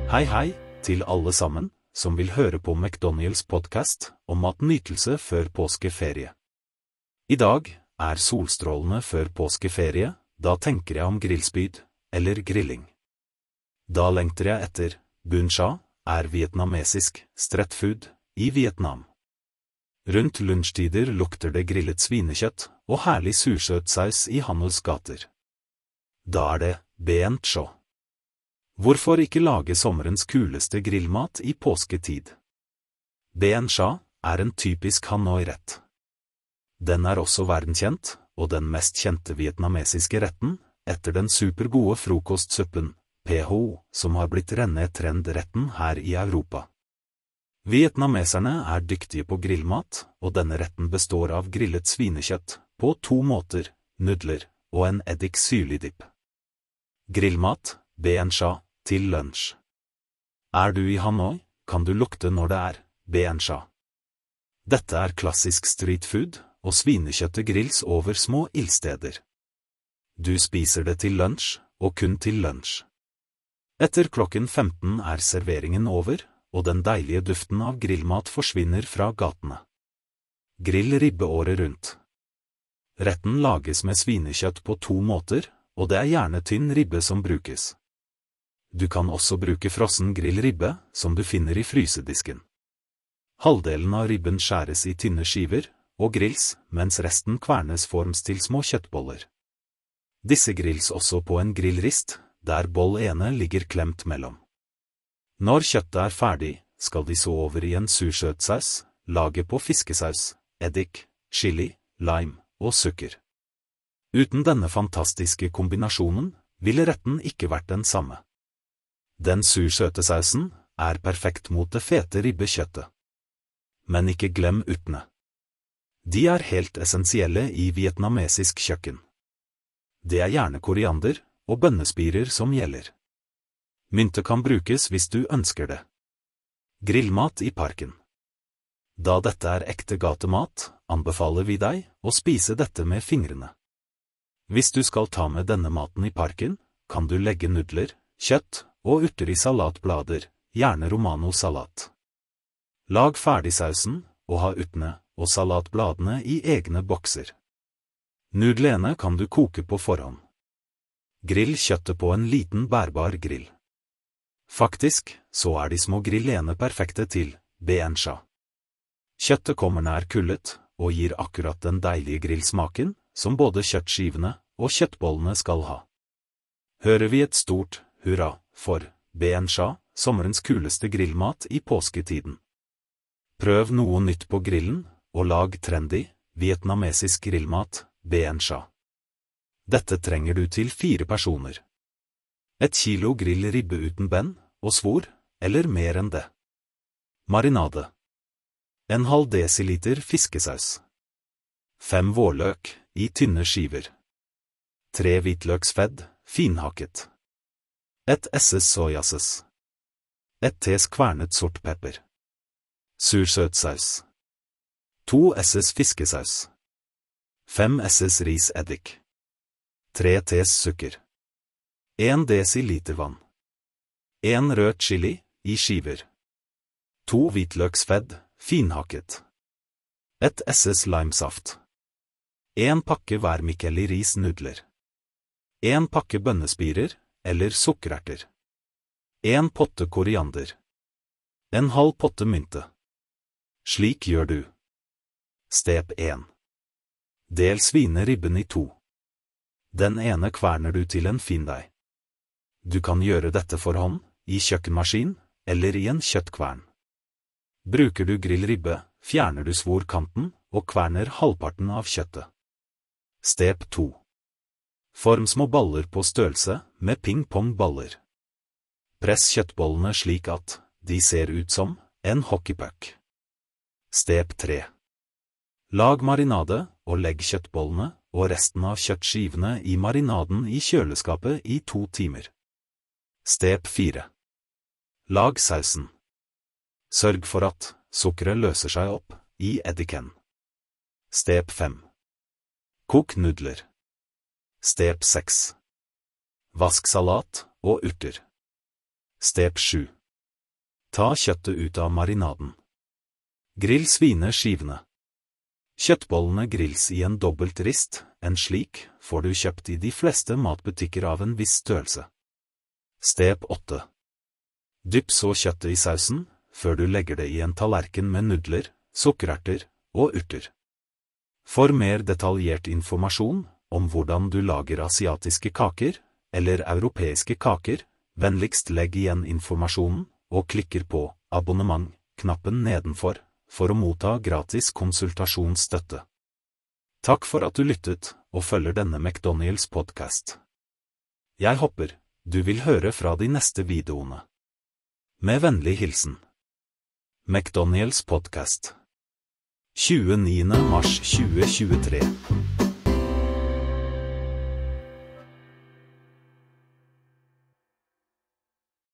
Hei hei, til alle sammen, som vil høre på McDonald's podcast om matnytelse før påskeferie. I dag er solstrålene før påskeferie, da tenker jeg om grillspyd, eller grilling. Da lengter jeg etter, bun cha, er vietnamesisk streetfood i Vietnam. Rundt lunsjtider lukter det grillet svinekjøtt og herlig sursøt saus i Hanois gater. Da er det bien cha. Hvorfor ikke lage sommerens kuleste grillmat i påsketid? Bien cha er en typisk Hanoi-rett. Den er også verdenskjent, og den mest kjente vietnamesiske retten, etter den supergode frokostsuppen, PHO, som har blitt trendretten her i Europa. Vietnameserne er dyktige på grillmat, og denne retten består av grillet svinekjøtt, på 2 måter, nudler, og en eddik syrlig dipp. Grillmat, bien cha, til lunsj. Er du i Hanoi, kan du lukte når det er bien cha. Dette er klassisk streetfood, og svinekjøttet grills over små ildsteder. Du spiser det til lunsj, og kun til lunsj. Etter klokken 15 er serveringen over, og den deilige duften av grillmat forsvinner fra gatene. Grill ribbe året rundt. Retten lages med svinekjøtt på 2 måter, og det er gjerne tynn ribbe som brukes. Du kan også bruke frossen grillribbe, som du finner i frysedisken. Halvdelen av ribben skjæres i tynne skiver, og grills, mens resten kvernes forms til små kjøttboller. Disse grills også på en grillrist, der boll ene ligger klemt mellom. Når kjøttet er ferdig, skal de så over i en sursøtsaus, laget på fiskesaus, eddik, chili, lime og sukker. Uten denne fantastiske kombinasjonen, ville retten ikke vært den samme. Den sursøte sausen er perfekt mot det fete ribbekjøttet. Men ikke glem urtene. De er helt essensielle i vietnamesisk kjøkken. Det er gjerne koriander og bønnespirer som gjelder. Mynte kan brukes hvis du ønsker det. Grillmat i parken. Da dette er ekte gatemat, anbefaler vi deg å spise dette med fingrene. Hvis du skal ta med denne maten i parken, kan du legge nudler, kjøtt og urter i salatblader, gjerne romano-salat. Lag ferdig sausen, og ha urtene og salatbladene i egne bokser. Nudlene kan du koke på forhånd. Grill kjøttet på en liten bærbar grill. Faktisk, så er de små grillene perfekte til bien cha. Kjøttet kommer nær kullet, og gir akkurat den deilige grillsmaken, som både kjøttskivene og kjøttbollene skal ha. Hører vi et stort hurra for bien cha, sommerens kuleste grillmat i påsketiden. Prøv noe nytt på grillen, og lag trendy, vietnamesisk grillmat, bien cha. Dette trenger du til 4 personer. 1 kilo grillribbe uten benn og svor, eller mer enn det. Marinade. 1/2 desiliter fiskesaus. 5 vårløk i tynne skiver. 3 hvitløksfedd, finhakket. 1 ss sojasaus. 1 tes kvernet sort pepper. Sursøtsaus. 2 ss fiskesaus. 5 ss riseddik. 3 tes sukker. 1 desiliter vann. 1 rød chili i skiver. 2 hvitløksfedd, finhakket. 1 ss limesaft. 1 pakke vermicelli risnudler. 1 pakke bønnespirer, eller sukkererter. 1 potte koriander. 1/2 potte mynte. Slik gjør du. Step 1. Del svineribben i 2. Den ene kverner du til en fin deig. Du kan gjøre dette for hånd, i kjøkkenmaskin, eller i en kjøttkvern. Bruker du grillribbe, fjerner du svorkanten, og kverner halvparten av kjøttet. Step 2. Form små baller på størrelse med ping-pong-baller. Press kjøttbollene slik at de ser ut som en hockeypuck. Step 3. Lag marinade, og legg kjøttbollene og resten av kjøttskivene i marinaden i kjøleskapet i 2 timer. Step 4. Lag sausen. Sørg for at sukkeret løser seg opp i eddiken. Step 5. Kok nudler. Step 6. Vask salat og urter. Step 7. Ta kjøttet ut av marinaden. Grill svineskivene. Kjøttbollene grills i en dobbelt rist, en slik får du kjøpt i de fleste matbutikker av en viss størrelse. Step 8. Dypp så kjøttet i sausen, før du legger det i en tallerken med nudler, sukkererter og urter. For mer detaljert informasjon om hvordan du lager asiatiske kaker, eller europeiske kaker, vennligst legg igjen informasjonen, og klikker på abonnement-knappen nedenfor, for å motta gratis konsultasjonsstøtte. Takk for at du lyttet, og følger denne McDonald's podcast. Jeg håper du vil høre fra de neste videoene. Med vennlig hilsen. McDonald's podcast. 29. mars 2023.